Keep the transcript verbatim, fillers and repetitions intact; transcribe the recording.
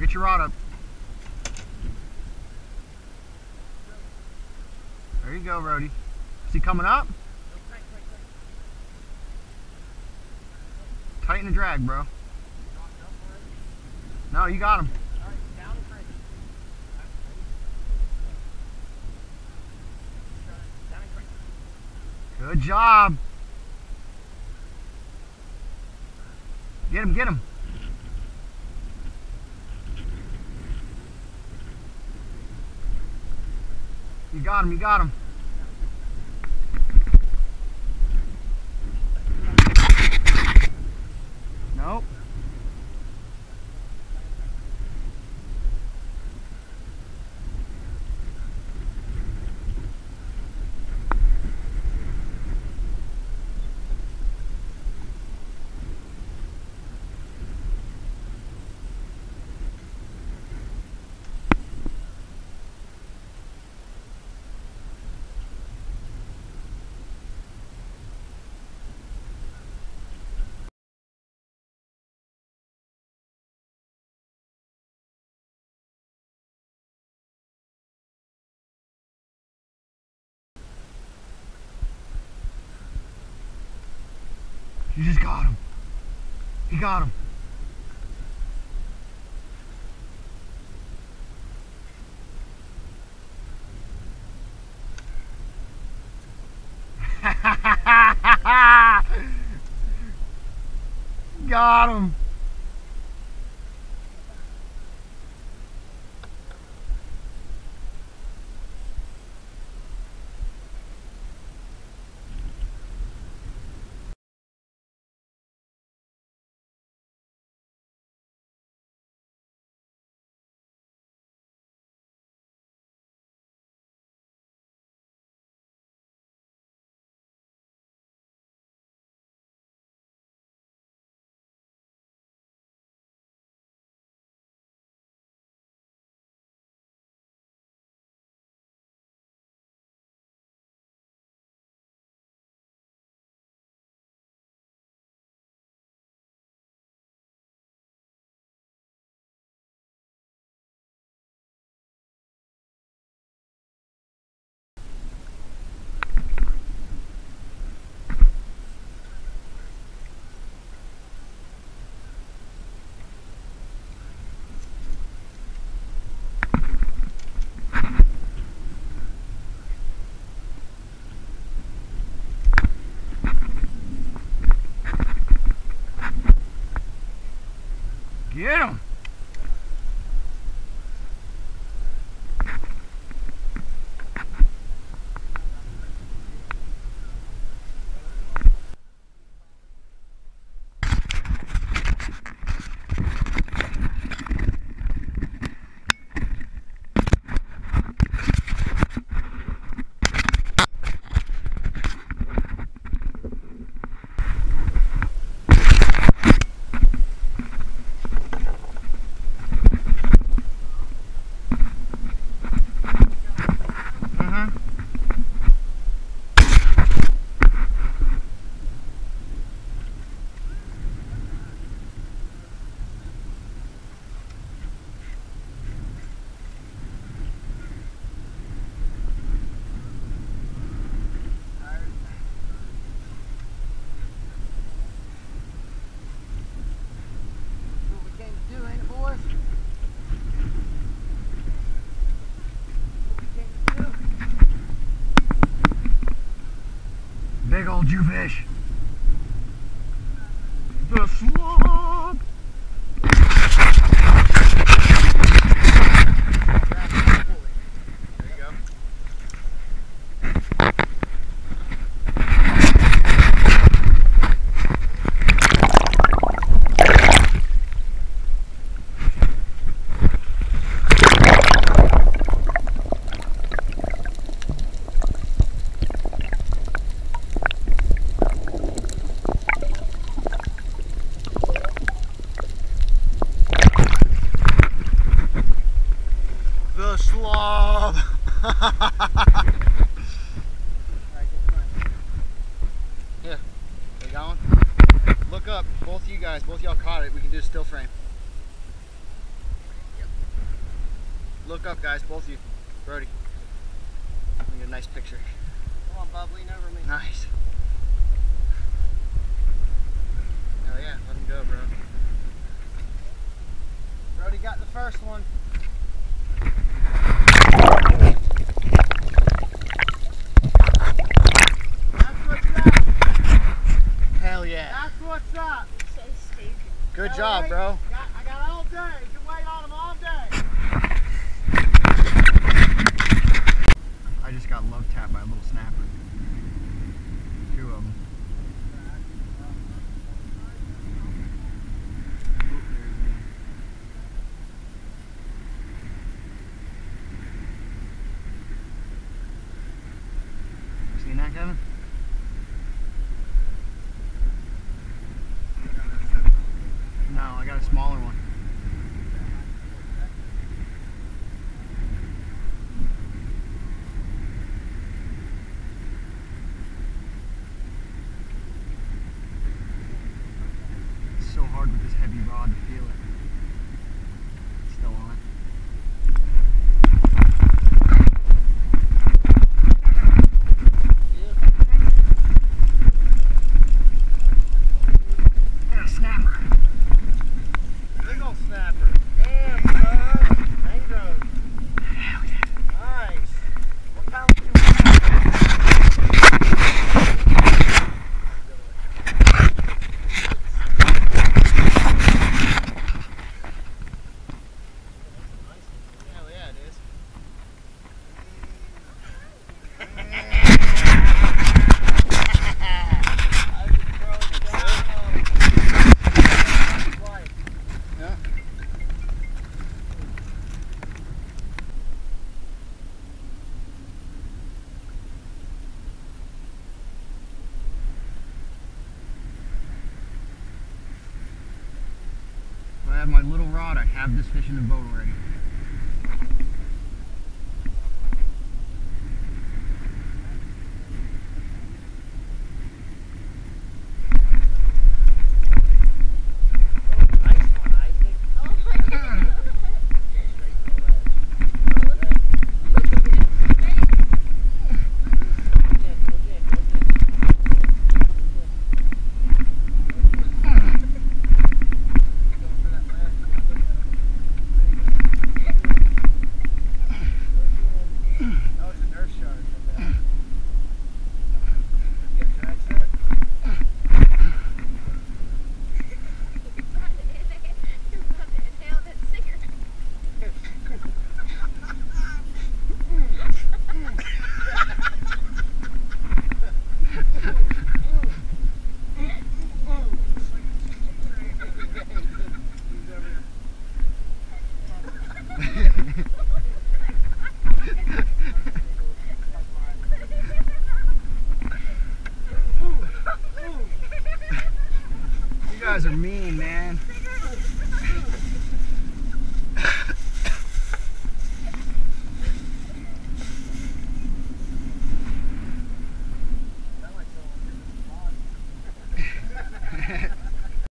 Get your rod up. There you go, Rody. Is he coming up? Tighten the drag, bro. No, you got him. Good job. Get him, get him. You got him, you got him. Nope. You just got him. You got him. Got him. Get him. Big old Jewfish. The slob. There you go. The slob. Here, you got one? Look up, both of you guys, both of y'all caught it. We can do a still frame. Look up, guys, both of you. Brody. Let me get a nice picture. Come on, Bob, lean over me. Nice. Oh yeah, let him go, bro. Brody got the first one. That's what's up. Hell yeah. That's what's up. So stupid. Good Gotta job, wait. bro. Got, I got all day. You can wait on them all day. I just got love tapped by a little snapper. Two of them. Oop, there it is. Seen that, Kevin? No, I got a smaller one. It's so hard with this heavy rod to feel it. It's still on. And a snapper. Big old snapper. Damn, son. Mango. Hell yeah. Nice. What pound do you have? Hell yeah, it is. I've been throwing down. Life. Yeah. If I have my little rod, I have this fish in the boat already. Nice one, Isaac. Oh my god. Straight to the ledge. Look at his face. Again, again, again. Going for that ledge. That was a nurse shark. You got your accent? He's about to inhale- he's about to inhale that cigarette. You guys are mean.